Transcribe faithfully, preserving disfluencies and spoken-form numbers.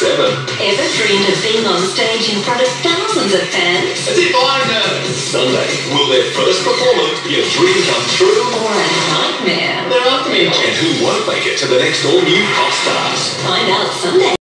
seven. Ever dreamed of being on stage in front of thousands of fans? As if I know. Sunday, will their first performance be a dream come true? Or a nightmare? They're after me. And who won't make it to the next all-new Popstars? Find out Sunday.